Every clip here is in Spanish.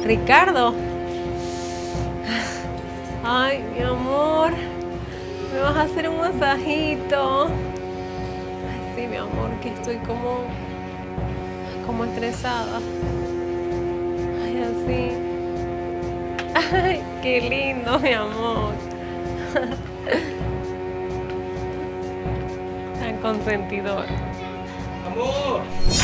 Ricardo. Ay, mi amor. ¿Me vas a hacer un masajito? Ay, sí, mi amor, que estoy como estresada. Ay, así. Ay, qué lindo, mi amor. Tan consentidor. ¡Amor!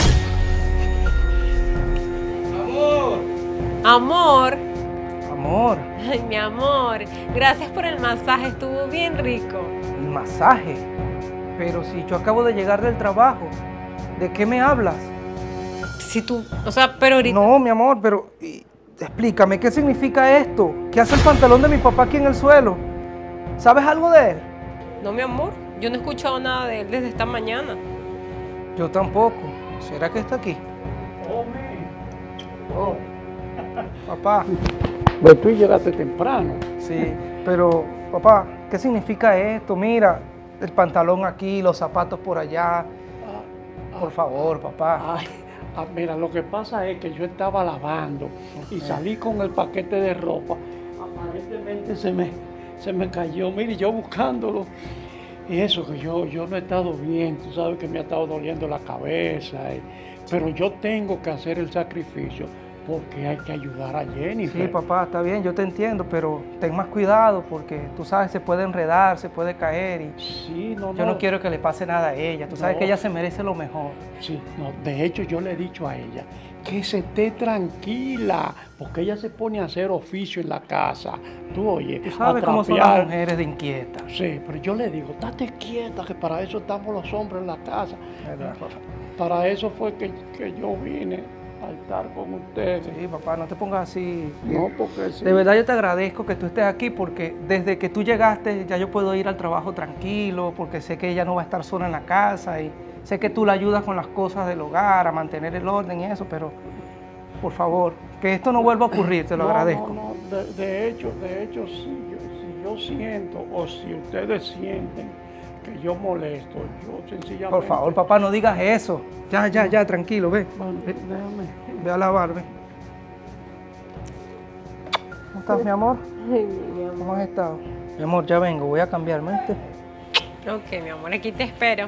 ¡Amor! Amor. ¡Amor! Ay, mi amor. Gracias por el masaje, estuvo bien rico. ¿El masaje? Pero si yo acabo de llegar del trabajo, ¿de qué me hablas? Si tú, o sea, pero ahorita... No, mi amor, pero explícame, ¿qué significa esto? ¿Qué hace el pantalón de mi papá aquí en el suelo? ¿Sabes algo de él? No, mi amor, yo no he escuchado nada de él desde esta mañana. Yo tampoco. ¿Será que está aquí? Oh, papá. Pues tú llegaste temprano. Sí, pero papá, ¿qué significa esto? Mira, el pantalón aquí, los zapatos por allá. Por favor, papá. Ay, mira, lo que pasa es que yo estaba lavando y salí con el paquete de ropa. Aparentemente se me cayó, mire, yo buscándolo. Y eso que yo no he estado bien, tú sabes que me ha estado doliendo la cabeza. Pero yo tengo que hacer el sacrificio porque hay que ayudar a Jennifer. Sí, papá, está bien, yo te entiendo, pero ten más cuidado porque tú sabes, se puede enredar, se puede caer y Sí, yo no quiero que le pase nada a ella. Tú sabes No. que ella se merece lo mejor. Sí, no, de hecho yo le he dicho a ella que se esté tranquila, porque ella se pone a hacer oficio en la casa. Tú oye, Tú sabes a cómo son las trapear. mujeres de inquietas. Sí, pero yo le digo, estate quieta, que para eso estamos los hombres en la casa. ¿Verdad, papá? Para eso fue que yo vine a estar con ustedes. Sí, papá, no te pongas así. No, porque sí. De verdad yo te agradezco que tú estés aquí porque desde que tú llegaste ya yo puedo ir al trabajo tranquilo porque sé que ella no va a estar sola en la casa y sé que tú la ayudas con las cosas del hogar, a mantener el orden y eso, pero por favor, que esto no vuelva a ocurrir, te lo agradezco. No, de hecho, si yo siento o si ustedes sienten que yo molesto, yo sencillamente... Por favor, papá, no digas eso. Ya, tranquilo, ve. Bueno, Ve, déjame. ve a lavar, ve. ¿Cómo estás, mi amor? Ay, mi amor. ¿Cómo has estado? Mi amor, ya vengo, voy a cambiarme, ¿viste? Ok, mi amor, aquí te espero.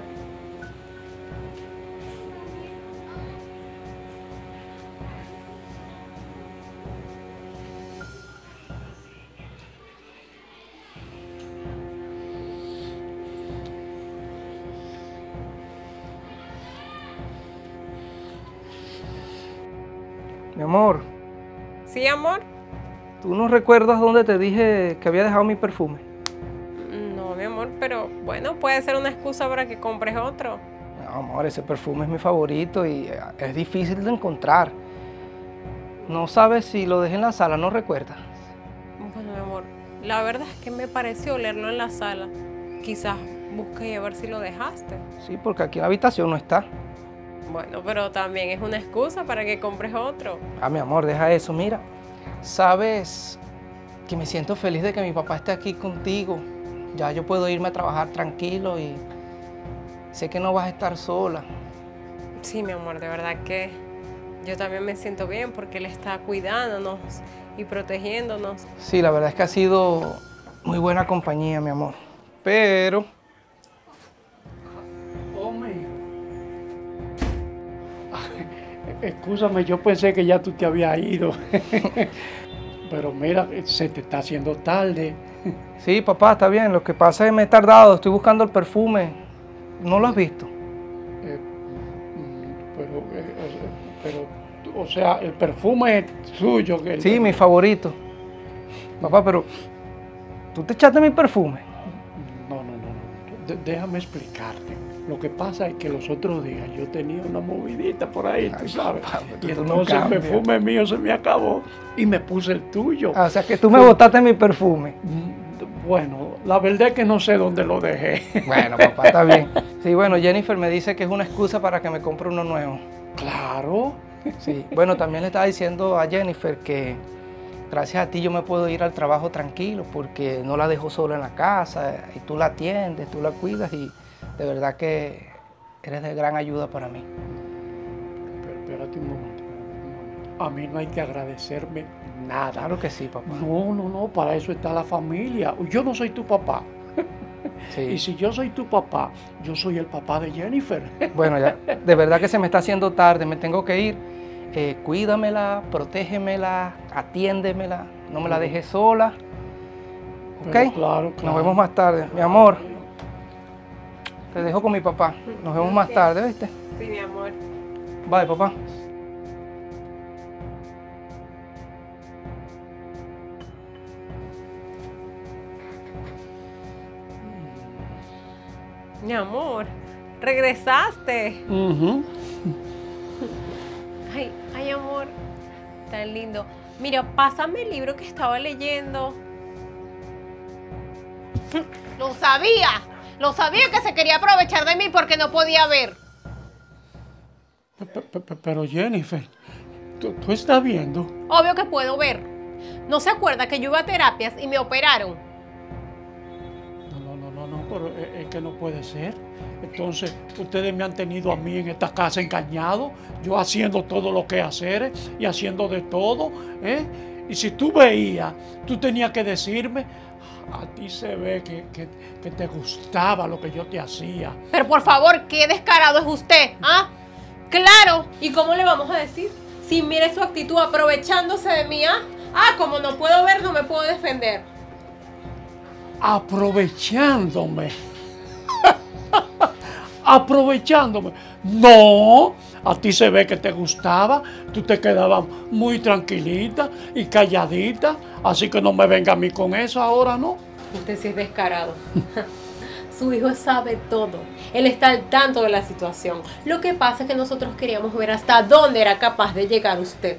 Mi amor, ¿Sí, amor? ¿tú no recuerdas dónde te dije que había dejado mi perfume? No, mi amor, pero bueno, puede ser una excusa para que compres otro. No, amor, ese perfume es mi favorito y es difícil de encontrar. No sabes si lo dejé en la sala, ¿no recuerdas? Bueno, mi amor, la verdad es que me pareció olerlo en la sala. Quizás busque a ver si lo dejaste. Sí, porque aquí en la habitación no está. Bueno, pero también es una excusa para que compres otro. Ah, mi amor, deja eso, mira. Sabes que me siento feliz de que mi papá esté aquí contigo. Ya yo puedo irme a trabajar tranquilo y sé que no vas a estar sola. Sí, mi amor, de verdad que yo también me siento bien porque él está cuidándonos y protegiéndonos. Sí, la verdad es que ha sido muy buena compañía, mi amor. Pero Hombre. Excúsame, yo pensé que ya tú te habías ido. Pero mira, se te está haciendo tarde. sí, papá, está bien. Lo que pasa es que me he tardado, estoy buscando el perfume. ¿No lo has visto? O sea, el perfume es suyo. Sí, mi favorito. Papá, pero ¿tú te echaste mi perfume? No. Déjame explicarte. Lo que pasa es que los otros días yo tenía una movidita por ahí, tú sabes. papá, Y tú no entonces el cambias. perfume mío se me acabó y me puse el tuyo. Ah, o sea que tú me botaste mi perfume. Bueno, la verdad es que no sé dónde lo dejé. Bueno, papá, está bien. Sí, bueno, Jennifer me dice que es una excusa para que me compre uno nuevo. Claro. Sí, bueno, también le estaba diciendo a Jennifer que gracias a ti yo me puedo ir al trabajo tranquilo porque no la dejo sola en la casa y tú la atiendes, tú la cuidas y de verdad que eres de gran ayuda para mí. Espérate un momento. a mí no hay que agradecerme nada. Claro que sí, papá. No, para eso está la familia. Yo no soy tu papá. Sí. Y si yo soy tu papá, yo soy el papá de Jennifer. Bueno, ya, de verdad que se me está haciendo tarde, me tengo que ir. Cuídamela, protégemela, atiéndemela, no me la dejes sola. ¿Ok? Pero claro. Nos vemos más tarde. Mi amor, te dejo con mi papá. Nos vemos más tarde, ¿viste? Sí, mi amor. Bye, papá. Mi amor, regresaste. Ujú. Ay, amor, tan lindo. Mira, pásame el libro que estaba leyendo. Lo sabía que se quería aprovechar de mí porque no podía ver. Pero Jennifer, ¿tú estás viendo? Obvio que puedo ver. ¿No se acuerda que yo iba a terapias y me operaron? No, pero es que no puede ser. Entonces, ustedes me han tenido a mí en esta casa engañado, yo haciendo todo lo que hacer y haciendo de todo, ¿eh? Y si tú veías, tú tenías que decirme, a ti se ve que te gustaba lo que yo te hacía. Pero por favor, qué descarado es usted, ¿ah? Claro. ¿Y cómo le vamos a decir? Si mire su actitud aprovechándose de mí, ¿ah? Ah, como no puedo ver, no me puedo defender. Aprovechándome. Aprovechándome. No, a ti se ve que te gustaba, tú te quedabas muy tranquilita y calladita, así que no me venga a mí con eso ahora, ¿no? Usted sí es descarado. Su hijo sabe todo. Él está al tanto de la situación. Lo que pasa es que nosotros queríamos ver hasta dónde era capaz de llegar usted.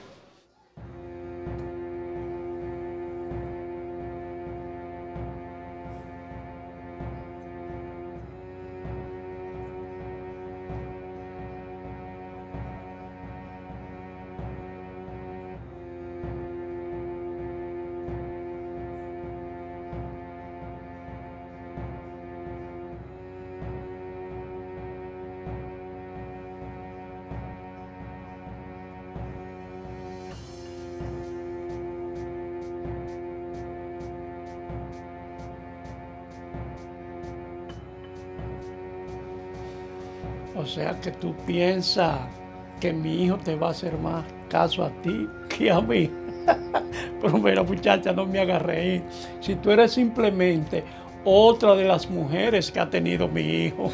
O sea que tú piensas que mi hijo te va a hacer más caso a ti que a mí. Pero mira, muchacha, no me hagas reír. Si tú eres simplemente otra de las mujeres que ha tenido mi hijo.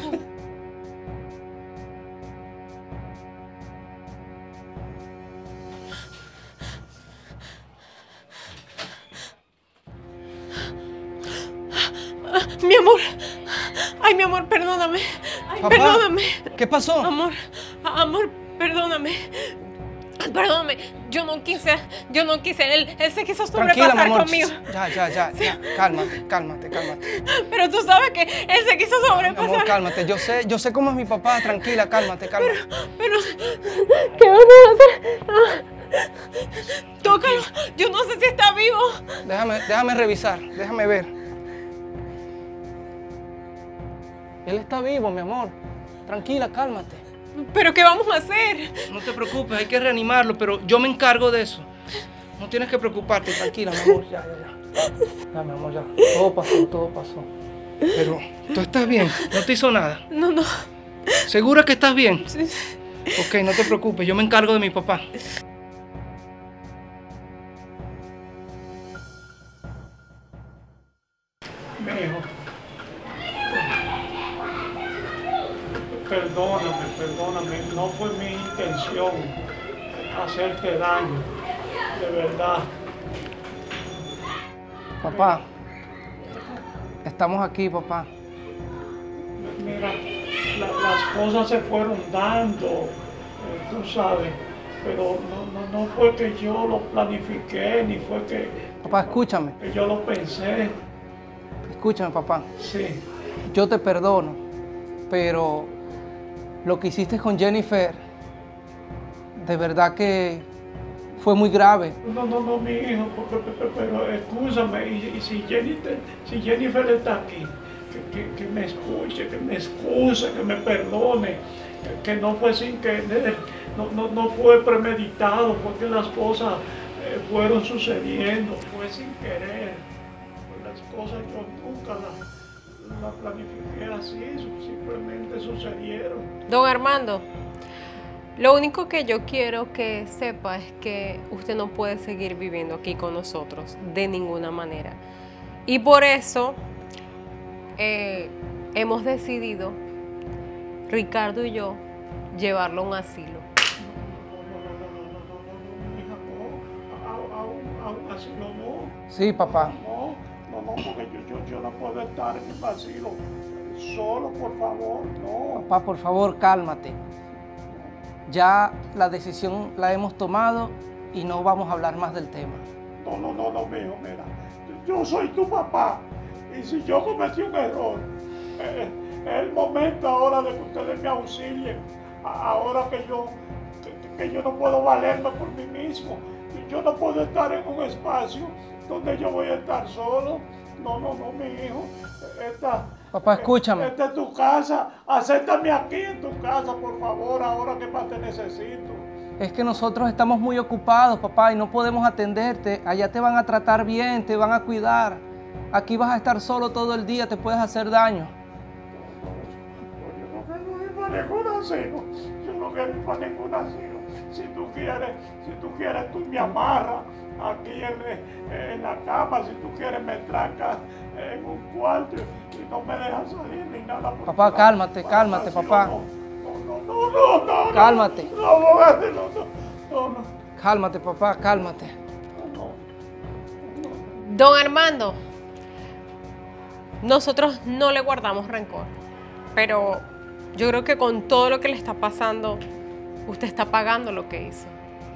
Mi amor. Ay, mi amor, perdóname. Ay, Papá, perdóname. ¿qué pasó? Amor, perdóname. Perdóname, yo no quise. Él se quiso Tranquila, mi sobrepasar amor. conmigo. Ya. Cálmate. Pero tú sabes que él se quiso Mi sobrepasar. amor, cálmate. Yo sé cómo es mi papá. Tranquila, cálmate. Pero, ¿qué vamos a hacer? Ah, tócalo, yo no sé si está vivo. Déjame revisar, déjame ver. Él está vivo, mi amor. Tranquila, cálmate. ¿Pero qué vamos a hacer? No te preocupes, hay que reanimarlo, pero yo me encargo de eso. No tienes que preocuparte, tranquila, mi amor. Ya. Ya, mi amor, ya. Todo pasó. Pero, ¿tú estás bien? ¿No te hizo nada? No. ¿Segura que estás bien? Sí. Ok, no te preocupes, yo me encargo de mi papá. Mi hijo. Perdóname, no fue mi intención hacerte daño, de verdad. Papá, estamos aquí, papá. Mira, las cosas se fueron dando, tú sabes, pero no fue que yo lo planifiqué, ni fue que Papá, escúchame. yo lo pensé. Escúchame, papá. Sí, Yo te perdono, pero lo que hiciste con Jennifer, de verdad que fue muy grave. no, mi hijo, pero escúchame, y si Jennifer está aquí, que me escuche, que me excuse, que me perdone, que no fue sin querer, no fue premeditado, porque las cosas fueron sucediendo, fue sin querer. Las cosas yo nunca las planifiqué así, simplemente sucedieron. Don Armando, lo único que yo quiero que sepa es que usted no puede seguir viviendo aquí con nosotros de ninguna manera. Y por eso hemos decidido, Ricardo y yo, llevarlo a un asilo. Mi hija, no, a un asilo no. Sí, papá. No, porque yo no puedo estar en un asilo solo, por favor, no. Papá, por favor, cálmate. Ya la decisión la hemos tomado y no vamos a hablar más del tema. No, mijo, mira. Yo soy tu papá. Y si yo cometí un error, es el momento ahora de que ustedes me auxilien. Ahora que yo no puedo valerme por mí mismo. Yo no puedo estar en un espacio donde yo voy a estar solo. No, mi hijo. Papá, escúchame. Esta es tu casa. Acéptame aquí en tu casa, por favor, ahora que más te necesito. Es que nosotros estamos muy ocupados, papá, y no podemos atenderte. Allá te van a tratar bien, te van a cuidar. Aquí vas a estar solo todo el día, te puedes hacer daño. Yo no quiero ir para ningún asilo. Yo no quiero ir para ningún asilo. Si tú quieres, tú me amarras aquí en la cama. Si tú quieres, me trancas en un cuarto y no me dejas salir ni nada. Papá, cálmate, papá. No. Cálmate. No. Cálmate, papá, cálmate. Don Armando, nosotros no le guardamos rencor, pero yo creo que con todo lo que le está pasando, usted está pagando lo que hizo.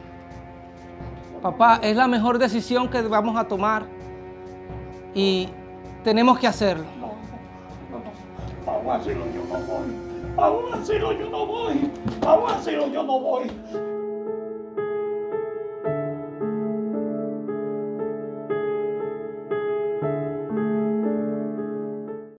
Papá, es la mejor decisión que vamos a tomar y tenemos que hacerlo. No. A un asilo yo no voy. A un asilo yo no voy.